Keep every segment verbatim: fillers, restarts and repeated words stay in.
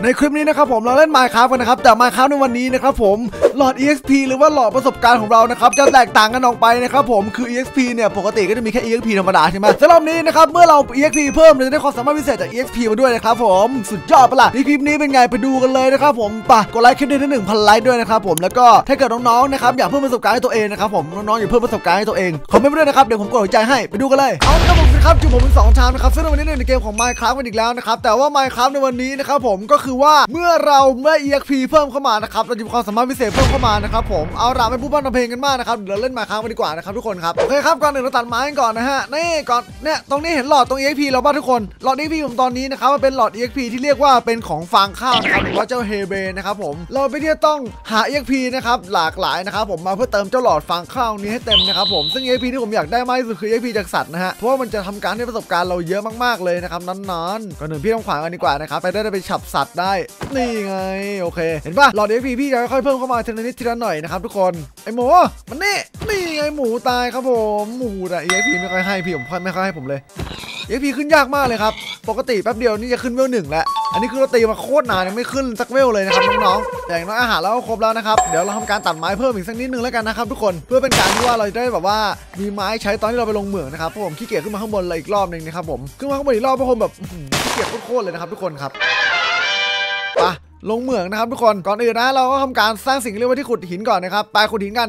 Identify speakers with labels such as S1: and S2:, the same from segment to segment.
S1: ในคลิปนี้นะครับผมเราเล่น Minecraft กันนะครับแต่ Minecraft ในวันนี้นะครับผมหลอด อี เอ็กซ์ พี หรือว่าหลอดประสบการณ์ของเรานะครับจะแตกต่างกันออกไปนะครับผมคือ อี เอ็กซ์ พี เนี่ยปกติก็จะมีแค่ อี เอ็กซ์ พี ธรรมดาใช่ไหมสำหรับนี้นะครับเมื่อเรา อี เอ็กซ์ พี เพิ่มเราจะได้ความสามารถพิเศษจาก อี เอ็กซ์ พี มาด้วยนะครับผมสุดยอดปะล่ะในคลิปนี้เป็นไงไปดูกันเลยนะครับผมปะกดไลค์คลิปนี้ถึง หนึ่งพัน ไลค์ด้วยนะครับผมแล้วก็ถ้าเกิดน้องๆนะครับอยากเพิ่มประสบการณ์ให้ตัวเองนะครับผมน้องๆอยากเพิ่มประสบการณ์ให้ตัวเองคอมเมนต์มาด้วยนะครับเดี๋ยวผมกดหัวใจให้ไปดูกันเลยเอาละครับผมครับอยู่ผมเป็นสองชามนะครับซึ่งวันนี้ในเกมของ Minecraft กันอีกแล้วนะครับแต่ว่า Minecraft ในวันนี้นะครับผมก็คือว่าเมื่อเราเมื่อ อี เอ็กซ์ พี เพิ่มเข้ามานะครับเราจะมีความสามารถพิเศษเพิ่มเข้ามานะครับผมเอาละไม่พูดพร่ำทำเพลงกันมากนะครับเดี๋ยวเล่น Minecraft กันดีกว่านะครับทุกคนครับโอเคครับก่อนอื่นเราตัดไม้ก่อนนะฮะนี่ก่อนเนี่ยตรงนี้เห็นหลอดตรง อี เอ็กซ์ พี เราบ้างทุกคนหลอด อี เอ็กซ์ พี ผมตอนนี้นะครับมันเป็นหลอด อี เอ็กซ์ พี ที่เรียกว่าเป็นของฟางข้าวนะครับหรือว่าเจ้าเฮเบนะครับผมเราไม่ได้ต้องหา อี เอ็กซ์ พี นะครับหลากหลายนะครับผมมาเพื่อเติมเจ้าหลอดฟางข้าวนี้ให้เต็มนะครับผมซึ่ง อี เอ็กซ์ พี ที่ผมอยากได้มากที่สุดคือ อี เอ็กซ์ พี จากสัตว์นะฮะเพราะว่ามันจะทำการให้ประสบการณ์เราเยอะมากๆเลยนะครับนั้นๆก่อนหนึ่งพี่ต้องขวางกันดีกว่านะครับไปได้ไปฉับสัตว์ได้นี่ไงโอเคเห็นป่ะหลอด อี เอ็กซ์ พี พี่จะค่อยๆเพิ่มเข้ามาทีละนิดทีละหน่อยนะครับทุกคนไอหมูมันนี่นี่ไงหมูตายครับผมหมูแต่ อี เอ็กซ์ พี ไม่ค่อยให้พี่ผมไม่ค่อยให้ผมเลย อี เอ็กซ์ พี ขึ้นยากมากเลยครับปกติแป๊บเดียวนี่จะขึ้นเวลหนึ่งแล้วอันนี้คือเราตีมาโคตรนานยังไม่ขึ้นสักเวลเลยนะครับน้องๆแต่อย่างน้อยอาหารเราก็ครบแล้วนะครับเดี๋ยวเราทำการตัดไม้เพิ่มอีกสักนิดนึงแล้วกันนะครับทุกคนเพื่อเป็นการที่ว่าเราจะได้แบบว่ามีไม้ใช้ตอนที่เราไปลงเหมืองนะครับเพราะผมขี้เกียจขึ้นมาข้างบนเลยอีกรอบนึงนะครับผมขึ้นมาข้างบนอีกรอบเพราะผมแบบขี้เกียจโคตรเลยนะครับทุกคนครับไปลงเหมืองนะครับทุกคนก่อนอื่นนะเราก็ทำการสร้างสิ่งเรียกว่าที่ขุดหินก่อนนะครับไปขุดหินกัน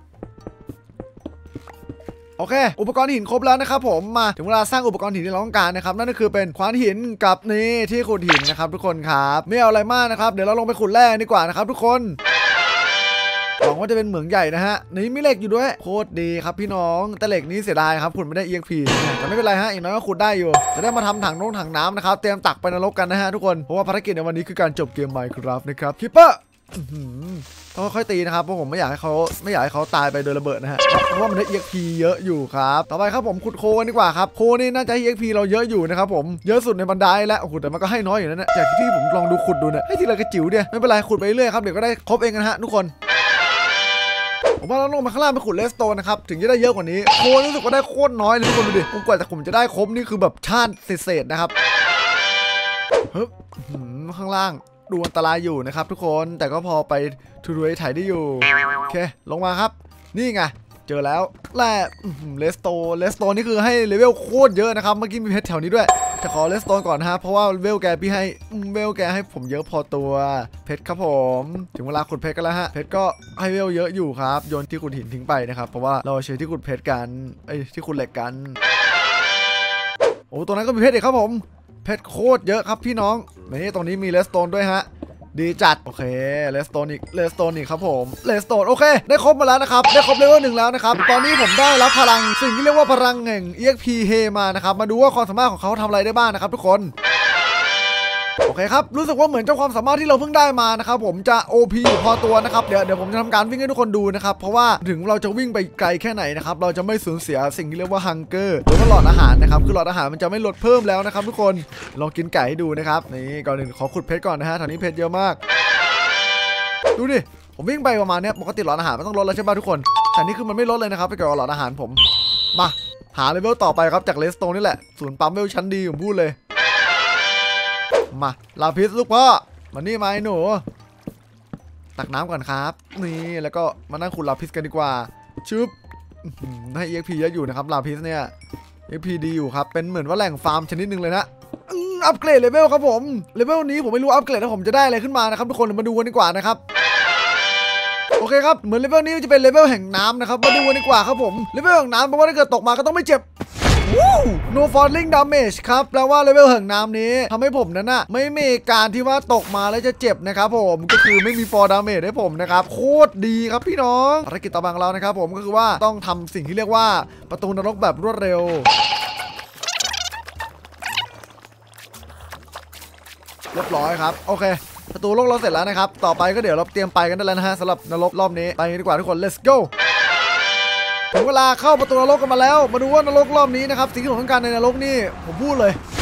S1: โอเคอุปกรณ์หินครบแล้วนะครับผมมาถึงเวลาสร้างอุปกรณ์หินที่เราต้องการนะครับนั่นก็คือเป็นขวานหินกับนี่ที่ขุดหินนะครับทุกคนครับไม่เอาอะไรมากนะครับเดี๋ยวเราลงไปขุดแร่ดีกว่านะครับทุกคนหวังว่าจะเป็นเหมืองใหญ่นะฮะนี่มีเหล็กอยู่ด้วยโคตรดีครับพี่น้องแต่เหล็กนี้เสียดายครับขุดไม่ได้ อี เอ็กซ์ พี แต่ไม่เป็นไรฮะอีกน้อยก็ขุดได้อยู่จะได้มาทำถังน้องถังน้ำนะครับเตรียมตักไปนรกกันนะฮะทุกคนเพราะว่าภารกิจในวันนี้คือการจบเกม Minecraft นะครับคิปเปอร์ต้องค่อยตีนะครับเพราะผมไม่อยากให้เขาไม่อยากให้เขาตายไปโดยระเบิดนะฮะเพราะว่ามันได้ อี เอ็กซ์ พี เยอะอยู่ครับต่อไปครับผมขุดโคกันดีกว่าครับโคนี่น่าจะ อี เอ็กซ์ พี เราเยอะอยู่นะครับผมเยอะสุดในบรรดาแล้วโอ้โหแต่มันก็ให้น้อยอยู่นั่นแหละจากที่ผมลองดูขุดดูเนี่ยให้ทีละกระจิ๋วเดียวไม่เป็นไรขุดไปเรื่อยครับเดี๋ยวก็ได้ครบเองกันฮะทุกคนผมว่าเราลงมาข้างล่างไปขุดเลสโตนนะครับถึงจะได้เยอะกว่านี้โครู้สึกว่าได้โคตรน้อยเลยทุกคนดูดิผมกว่าจะผมจะได้ครบนี่คือแบบชาติเศษๆนะครับเฮ้ยข้างล่างดูอันตรายอยู่นะครับทุกคนแต่ก็พอไปทูดูไอถ่ายได้อยู่โอเคลงมาครับนี่ไงเจอแล้วแร่เลสโตเลสโตนนี่คือให้เลเวลโคตรเยอะนะครับเมื่อกี้มีเพชรแถวนี้ด้วยจะขอเลสโตนก่อนนะฮะเพราะว่าเวลแกพี่ให้เวลแกให้ผมเยอะพอตัวเพชรครับผมถึงเวลาขุดเพชรกันแล้วฮะเพชรก็ให้เวลเยอะอยู่ครับโยนที่ขุดหินทิ้งไปนะครับเพราะว่าเราใช้ที่ขุดเพชรกันไอ้ที่ขุดเหล็กกันโอ้ตัวนั้นก็มีเพชรอีกครับผมเพชรโคตรเยอะครับพี่น้องนี่ตรงนี้มีเลสโตนด้วยฮะดีจัดโอเคเลสโตนอีกเลสโตนอีกครับผมเลสโตนโอเคได้ครบมาแล้วนะครับได้ครบเลเวลหนึ่งแล้วนะครับตอนนี้ผมได้รับพลังสิ่งที่เรียกว่าพลังแห่ง อี เอ็กซ์ พี เฮมานะครับมาดูว่าความสามารถของเขาทำอะไรได้บ้างนะครับทุกคนโอเคครับรู้สึกว่าเหมือนเจ้าความสามารถที่เราเพิ่งได้มานะครับผมจะ โอ พี อยู่พอตัวนะครับเดี๋ยวเดี๋ยวผมจะทำการวิ่งให้ทุกคนดูนะครับเพราะว่าถึงเราจะวิ่งไปไกลแค่ไหนนะครับเราจะไม่สูญเสียสิ่งที่เรียกว่าฮังเกอร์หรือว่าหลอดอาหารนะครับคือหลอดอาหารมันจะไม่ลดเพิ่มแล้วนะครับทุกคนลองกินไก่ให้ดูนะครับนี่ก่อนอื่นขอขุดเพชรก่อนนะฮะแถวนี้เพชรเยอะมากดูดิผมวิ่งไปประมาณนี้ปกติหลอดอาหารมันต้องลดแล้วใช่ไหมทุกคนแต่นี่คือมันไม่ลดเลยนะครับไปเกี่ยวกับหลอดอาหารผมมาหาเลเวลต่อไปครับจากเลสโตนนี่แหละศูนย์ปั๊มเวลชั้นดีผมพูดเลยมาลาพิสลูกพ่อมานี่มาไอ้หนูตักน้ำก่อนครับนี่แล้วก็มานั่งขุดลาพิสกันดีกว่าชึบให้ อี เอ็กซ์ พี เยอะอยู่นะครับลาพิสเนี่ย อี เอ็กซ์ พี ดีอยู่ครับเป็นเหมือนว่าแหล่งฟาร์มชนิดหนึ่งเลยนะอัปเกรดเลเวลครับผมเลเวลนี้ผมไม่รู้อัปเกรดแล้วผมจะได้อะไรขึ้นมานะครับทุกคนมาดูกันดีกว่านะครับโอเคครับเหมือนเลเวลนี้จะเป็นเลเวลแห่งน้ำนะครับมาดูกันดีกว่าครับผมเลเวลแห่งน้ำแปลว่าถ้าเกิดตกมาก็ต้องไม่เจ็บ no falling damage ครับแปลว่าเลเวลแห่งน้ำนี้ทำให้ผมนั้นนะไม่มีการที่ว่าตกมาแล้วจะเจ็บนะครับผมก็คือไม่มี fall damage ให้ผมนะครับโคตรดีครับพี่น้องภารกิจต่อไปของเรานะครับผมก็คือว่าต้องทำสิ่งที่เรียกว่าประตูนรกแบบรวดเร็วเรียบร้อยครับโอเคประตูโลกเราเสร็จแล้วนะครับต่อไปก็เดี๋ยวเราเตรียมไปกันได้แล้วนะฮะสำหรับนรกรอบนี้ไปดีกว่าทุกคน let's go ถึงเวลาเข้าประตูนรกกันมาแล้วมาดูว่านรกรอบนี้นะครับสิ่งที่ผมต้องการในนรกนี่ผมพูดเลย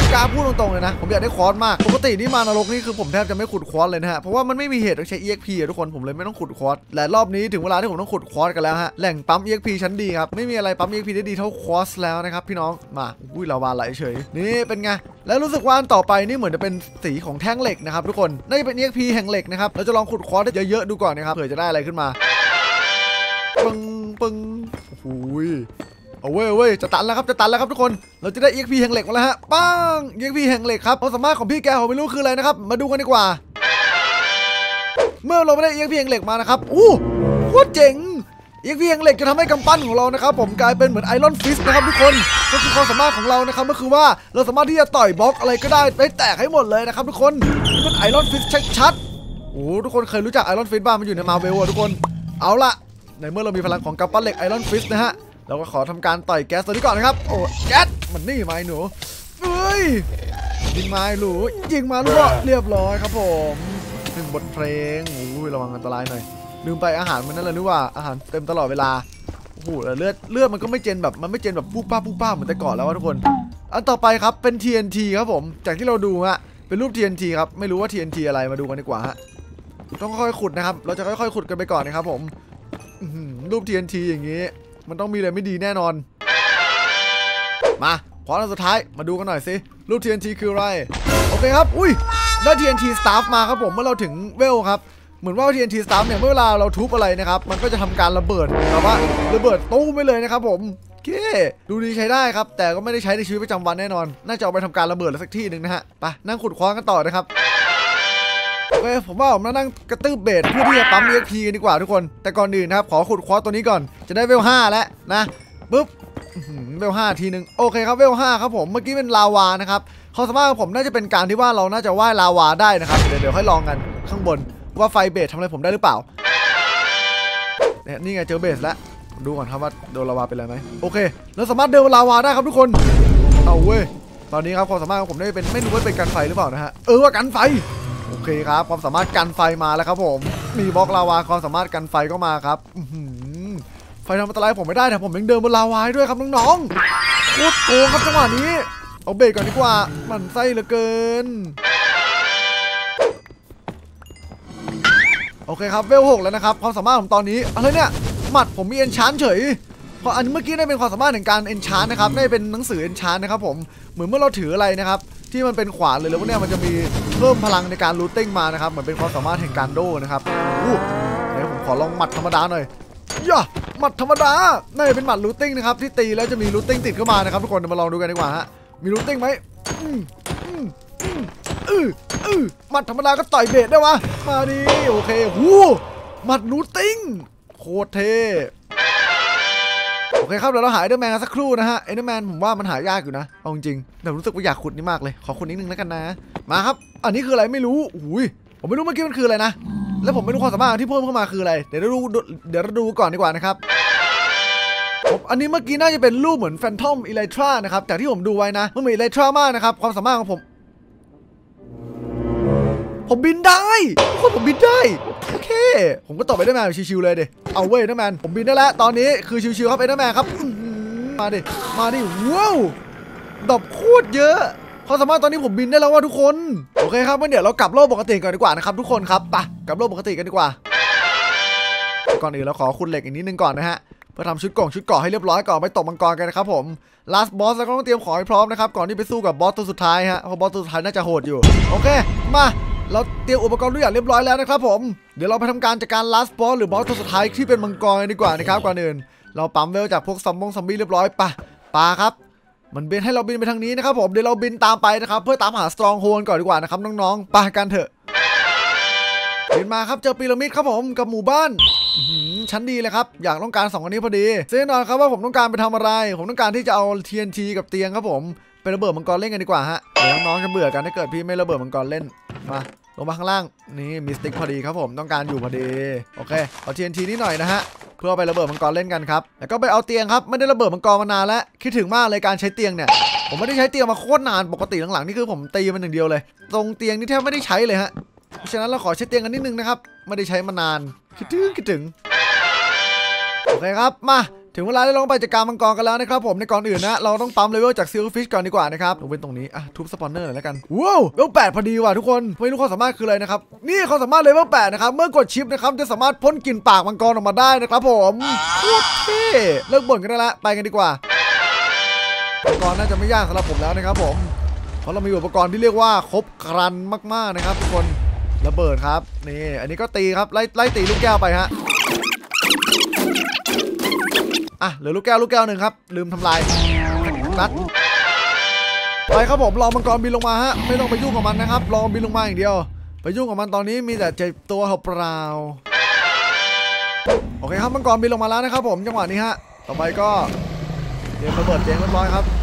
S1: กล้าพูดตรงๆเลยนะผมอยากได้คอร์สมากปกตินี่มานรกนี่คือผมแทบจะไม่ขุดคอร์สเลยนะฮะเพราะว่ามันไม่มีเหตุต้องใช้ อี เอ็กซ์ พี ทุกคนผมเลยไม่ต้องขุดคอร์สและรอบนี้ถึงเวลาที่ผมต้องขุดคอร์สกันแล้วฮะแหล่งปั๊ม อี เอ็กซ์ พี ชั้นดีครับไม่มีอะไรปั๊ม อี เอ็กซ์ พี ได้ดีเท่าคอร์สแล้วนะครับพี่น้องมาอุ้ยลาวาไหลเฉยนี่เป็นไงแล้วรู้สึกว่าอันต่อไปนี่เหมือนจะเป็นสีของแท่งเหล็กนะครับทุกคนน่าจะเป็น อี เอ็กซ์ พี แห่งเหล็กนะครับเราจะลองขุดคอร์สเยอะๆดูก่อนนะครับเผื่อจะได้อะไรขึ้นมาปึ้งปึ้งโอ้โหเอาเว้ยเว้ยจะตันแล้วครับจะตันแล้วครับทุกคนเราจะได้ อี เอ็กซ์ พี แห่งเหล็กมาแล้วฮะปัง อี เอ็กซ์ พี แห่งเหล็กครับความสามารถของพี่แกผมไม่รู้คืออะไรนะครับมาดูกันดีกว่าเมื่อเราไม่ได้ อี เอ็กซ์ พี แห่งเหล็กมานะครับอู้โคตรเจ๋ง อี เอ็กซ์ พี แห่งเหล็กจะทำให้กำปั้นของเรานะครับผมกลายเป็นเหมือนไอรอนฟิสนะครับทุกคนก็คือความสามารถของเรานะครับก็คือว่าเราสามารถที่จะต่อยบล็อกอะไรก็ได้ได้แตกให้หมดเลยนะครับทุกคนเป็นไอรอนฟิสชัดๆโอ้ทุกคนเคยรู้จักไอรอนฟิสบ้างมันอยู่ในมาร์เวลอะทุกคนเอาละในเมื่อเรามีพลังของกำปั้นเหล็กไอรอนฟิสนะฮะเราก็ขอทำการต่อยแก๊สตัวนี้ก่อนนะครับโอ้แก๊สมันนี่มาไอ้หนูเฮ้ยยิงมาหนูยิงมาลูกเรียบร้อยครับผมหนึ่งบทเพลงโอ้ยระวังอันตรายหน่อยลืมไปอาหารมันนั่นเลยนึกว่าอาหารเต็มตลอดเวลาโอ้โหเลือดเลือดมันก็ไม่เจนแบบมันไม่เจนแบบปุ๊บป้าปุ๊บป้าเหมือนแต่ก่อนแล้วทุกคนอันต่อไปครับเป็น ที เอ็น ที ครับผมจากที่เราดูฮะเป็นรูป ที เอ็น ที ครับไม่รู้ว่า ที เอ็น ที อะไรมาดูกันดีกว่าฮะต้องค่อยๆขุดนะครับเราจะค่อยๆขุดกันไปก่อนนะครับผมรูป ที เอ็น ที อย่างนี้มันต้องมีอะไรไม่ดีแน่นอนมาขออันสุดท้ายมาดูกันหน่อยสิรูป ที เอ็น ที คืออะไรโอเคครับอุ้ยได้ ที เอ็น ที Staff มาครับผมเมื่อเราถึงเวลครับเหมือนว่า ที เอ็น ที Staff เนี่ยเมื่อเวลาเราทุบอะไรนะครับมันก็จะทำการระเบิดแบบว่าระเบิดตู้ไปเลยนะครับผมโอเคดูดีใช้ได้ครับแต่ก็ไม่ได้ใช้ในชีวิตประจำวันแน่นอนน่าจะเอาไปทำการระเบิดสักที่หนึ่งนะฮะไปนั่งขุดคว้ากันต่อนะครับโอเคผมว่าผมนั่งกระตืบเบสเพื่อที่จะปั๊ม อี เอ็กซ์ พี กันดีกว่าทุกคนแต่ก่อนอื่นนะครับขอขุดคว้าตัวนี้ก่อนจะได้เวลห้าแล้วนะปุ๊บเวลห้าทีนึงโอเคครับเวลห้าครับผมเมื่อกี้เป็นลาวานะครับความสามารถของผมน่าจะเป็นการที่ว่าเราน่าจะว่ายลาวาได้นะครับเดี๋ยวเดี๋ยวค่อยลองกันข้างบนว่าไฟเบสทำอะไรผมได้หรือเปล่าเนี่ยนี่ไงเจอเบสแล้วดูก่อนครับว่าโดนลาวาเป็นอะไรไหมโอเคแล้วสามารถเดินลาวาได้ครับทุกคนเอาเว้ยตอนนี้ครับความสามารถของผมได้เป็นไม่รู้ว่าเป็นกันไฟหรือเปล่านะฮะเออว่ากันไฟโอเคครับความสามารถกันไฟมาแล้วครับผมมีบล็อกลาวาความสามารถกันไฟก็มาครับไฟทำอันตรายผมไม่ได้แต่ผมยังเดินบนลาวาด้วยครับน้องๆโคตรโกงครับจังหวะนี้เอาเบรกก่อนดีกว่ามันไส้เหลือเกินโอเคครับเวลหกแล้วนะครับความสามารถของตอนนี้อะไรเนี่ยหมัดผมมีเอนชานเฉยเพราะอันเมื่อกี้ได้เป็นความสามารถในการเอนชานนะครับได้เป็นหนังสือเอนชานนะครับผมเหมือนเมื่อเราถืออะไรนะครับที่มันเป็นขวานเลยแล้วพวกนี้มันจะมีเพิ่มพลังในการรูทติ้งมานะครับเหมือนเป็นความสามารถแห่งการโดนะครับอู้เดี๋ยวผมขอลองหมัดธรรมดาหน่อยย่าหมัดธรรมดาน่าจะเป็นหมัดรูทติ้งนะครับที่ตีแล้วจะมีรูทติ้งติดเข้ามานะครับทุกคนมาลองดูกันดีกว่าฮะมีรูทติ้งไหมอืมอืมอืมอืออือหมัดธรรมดาก็ต่อยเบสได้วะมาดิโอเคหูหมัดรูทติ้งโคตรเท่โอเคครับเดี๋ยวเราหาเอเดอร์แมนกันสักครู่นะฮะเอเดอร์แมนผมว่ามันหายากอยู่นะเอาจริงแต่รู้สึกว่าอยากขุดนี่มากเลยขอขุดนิดนึงแล้วกันนะมาครับอันนี้คืออะไรไม่รู้อุ้ยผมไม่รู้เมื่อกี้มันคืออะไรนะแล้วผมไม่รู้ความสามารถที่เพิ่มเข้ามาคืออะไรเดี๋ยวเราดูเดี๋ยวเราดูก่อนดีกว่านะครับอันนี้เมื่อกี้น่าจะเป็นรูปเหมือนแฟนทอมอิไลทรานะครับจากที่ผมดูไว้นะมันเหมือนอิไลทรามากนะครับความสามารถของผมผมบินได้ทุกคนผมบินได้โอเคผมก็ต่อไปได้แมนชิวๆเลยดิเอาเว้ยเอเดอร์แมนผมบินได้แล้วตอนนี้คือชิวๆครับเอเดอร์แมนครับมาดิมาดิว้าวดอกโคตรเยอะความสามารถตอนนี้ผมบินได้แล้วว่าทุกคนโอเคครับงั้นเดี๋ยวเรากลับโลกปกติก่อนดีกว่านะครับทุกคนครับไปกลับโลกปกติกันดีกว่าก่อนอื่นเราขอขุดเหล็กอีกนิดนึงก่อนนะฮะเพื่อทำชุดกล่องชุดเกาะให้เรียบร้อยก่อนไปตกมังกรกันนะครับผม last boss แล้วก็ต้องเตรียมของให้พร้อมนะครับก่อนที่ไปสู้กับบอสตัวสุดท้ายฮะเพราะบอสตัวสุดท้ายน่าจะโหดอยู่โอเคมาเราเตรียมอุปกรณ์ทุกอย่างเรียบร้อยแล้วนะครับผมเดี๋ยวเราไปทำการจัดการ last boss หรือบอสตัวสุดท้ายที่เป็นมังกรดีกว่านะครับก่อนอื่นเราปั๊มเวลจากพวกซัมบงซัมบี้เรียบร้อยปะปาครับมันบินให้เราบินไปทางนี้นะครับผมเดี๋ยวเราบินตามไปนะครับเพื่อตามหา stronghold ก่อนดีกว่านะครับน้องๆไปกันเถอะบินมาครับเจอพีระมิดครับผมกับหมู่บ้านชั้นดีเลยครับอยากต้องการสองอันนี้พอดีแน่นอนครับว่าผมต้องการไปทำอะไรผมต้องการที่จะเอา ที เอ็น ที กับเตียงครับผมไประเบิดมังกรเล่นกันดีกว่าฮะเดี๋ยวน้องๆจะเบื่อกันถ้าเกิดพี่ไม่ระเบิดมังกรเล่นมาลงมาข้างล่างนี่มีสติ๊กพอดีครับผมต้องการอยู่พอดีโอเคเอา ที เอ็น ที นิดหน่อยนะฮะเพื่อไประเบิดมังกรเล่นกันครับแล้วก็ไปเอาเตียงครับไม่ได้ระเบิดมังกรมานานแล้วคิดถึงมากเลยการใช้เตียงเนี่ยผมไม่ได้ใช้เตียงมาโคตรนานปกติหลังๆนี่คือผมตีมันอย่างเดียวเลยตรงเตียงนี่แทบไม่ได้ใช้เลยฮะเพราะฉะนั้นเราขอใช้เตียงกันนิดนึงนะครับไม่ได้ใช้มานานคิดถึงคิดถึงโอเคครับมาถึงเวลาได้ลงไปจัดการมังกรกันแล้วนะครับผมในก่อนอื่นนะเราต้องปั๊มเลเวลจากซิลฟิชก่อนดีกว่านะครับลงเป็นตรงนี้อ่ะทุบสปอนเนอร์หน่อยแล้วกันว้าวเลเวลแปดพอดีว่ะทุกคนไม่รู้ความสามารถคืออะไรนะครับนี่ความสามารถเลเวลแปดนะครับเมื่อกดชิปนะครับจะสามารถพ่นกลิ่นปากมังกรออกมาได้นะครับผมโคตรเท่เลิกบ่นกันได้ละไปกันดีกว่าอุปกรณ์น่าจะไม่ยากสำหรับผมแล้วนะครับผมเพราะเรามีอุปกรณ์ที่เรียกว่าครบครันมากๆนะครับทุกคนระเบิดครับนี่อันนี้ก็ตีครับไล่ไล่ตีลูกแก้วไปฮะอ่ะเหลือลูกแก้วลูกแก้วหนึ่งครับลืมทำลายนัดไปครับผมรอมังกรบินลงมาฮะไม่ต้องไปยุ่งกับมันนะครับรอบินลงมาอย่างเดียวไปยุ่งกับมันตอนนี้มีแต่เจ็บตัวเปล่าโอเคครับมังกรบินลงมาแล้วนะครับผมจังหวะนี้ฮะต่อไปก็เตรียมระเบิดเตียงเรียบร้อยครับ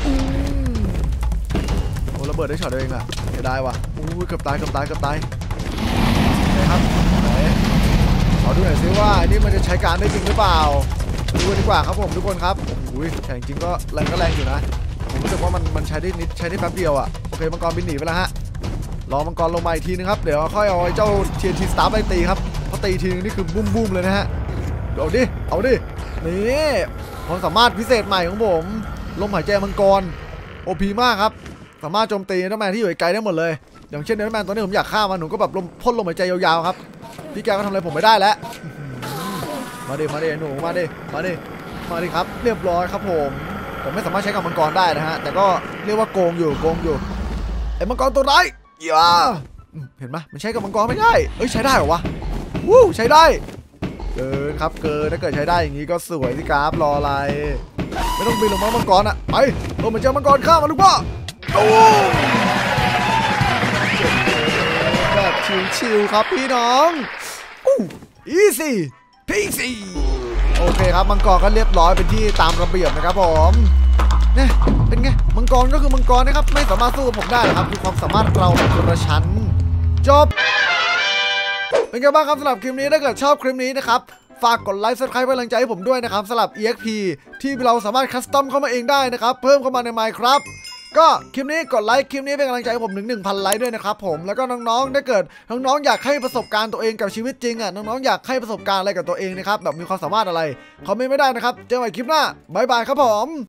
S1: โอ้ระเบิดได้ช็อตเดียวเองอะเสียดายว่ะอู้เกือบตายเกือบตายเกือบตายไหนครับไหนขอดูหน่อยซิว่าอันนี้มันจะใช้การได้จริงหรือเปล่าดูดีกว่าครับผมทุกคนครับอุ้ยแต่จริงๆก็แรงก็แรงอยู่นะผมรู้สึกว่ามันมันใช้ได้นิดใช้ได้แป๊บเดียวอ่ะโอเคมังกรบินหนีไปแล้วฮะรอมังกรลงมาอีกทีนึงครับเดี๋ยวค่อยเอาไอ้เจ้า ที เอ็น ที Star ไปตีครับพอตีทีนึงนี่คือบุ้มบุ้มเลยนะฮะเอาดิเอาดินี่ความสามารถพิเศษใหม่ของผมลมหายใจมังกร โอ พี มากครับสามารถโจมตีเนื้อแมนที่อยู่ไกลได้หมดเลยอย่างเช่นเนื้อแมนตัวนี้ผมอยากฆ่ามันหนูก็แบบลมพ่นลมหายใจยาวๆครับพี่แกก็ทำอะไรผมไม่ได้แล้วมาดิมาดิหนูมาดิมาดิมาดิครับเรียบร้อยครับผมผมไม่สามารถใช้กับมังกรได้นะฮะแต่ก็เรียกว่าโกงอยู่โกงอยู่ไอ้มังกรตัวร้ายอย่าเห็นไหมมันใช้กับมังกรไม่ได้เอ้ยใช้ได้เหรอวะวู้ใช้ได้เกินครับเกินถ้าเกิดใช้ได้อย่างนี้ก็สวยสิครับรออะไรไม่ต้องบินลงมามังกรอ่ะไปลงมาเจอมังกรข้ามาลูกพ่อโอ้แบบชิวๆครับพี่น้องอู้อีซี่พีซี่โอเคครับมังกรก็เรียบร้อยเป็นที่ตามระเบียบนะครับผมเนี่ยเป็นไงมังกรก็คือมังกรนะครับไม่สามารถสู้กับผมได้หรอกครับคือความสามารถเราเป็นคนละชั้นจบเป็นไงบ้างครับสำหรับคลิปนี้ถ้าเกิดชอบคลิปนี้นะครับฝากกดไลค์ ซับสไครบ์ เป็นกำลังใจให้ผมด้วยนะครับสำหรับ อี เอ็กซ์ พี ที่เราสามารถคัสตอมเข้ามาเองได้นะครับเพิ่มเข้ามาใน Minecraft ก็คลิปนี้กดไลค์คลิปนี้เป็นกำลังใจให้ผมถึง หนึ่งพัน ไลค์ด้วยนะครับผมแล้วก็น้องๆถ้าเกิดน้องๆอยากให้ประสบการณ์ตัวเองกับชีวิตจริงอ่ะน้องๆอยากให้ประสบการณ์อะไรกับตัวเองนะครับแบบมีความสามารถอะไรคอมเมนต์ไม่ได้นะครับเจอกันใหม่คลิปหน้าบ๊ายบายครับผม